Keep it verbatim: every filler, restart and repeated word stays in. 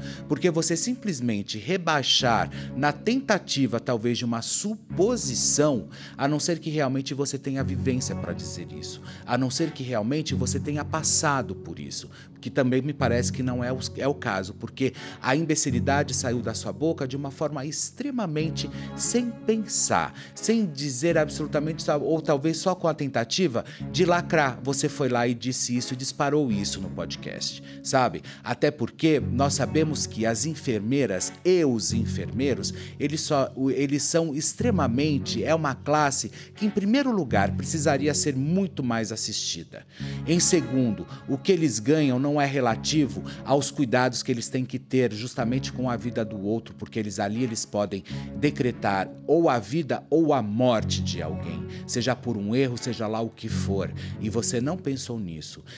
porque você simplesmente rebaixar na tentativa talvez de uma suposição, a não ser que realmente você tenha vivência para dizer isso, a não ser que realmente você tenha passado por isso, que também me parece que não é o, é o caso, porque a imbecilidade saiu da sua boca de uma forma extremamente sem pensar, sem dizer absolutamente, ou talvez só com a tentativa de lacrar. Você foi lá e disse isso, disparou isso no podcast, sabe? Até porque nós sabemos que as enfermeiras e os enfermeiros, eles, só, eles são extremamente, é uma classe que em primeiro lugar precisaria ser muito mais assistida. Em segundo, o que eles ganham não é relativo aos cuidados que eles têm que ter justamente com a vida do outro, porque eles ali eles podem decretar ou a vida ou a morte de alguém, seja por um erro, seja lá o que for, e você não pensou nisso.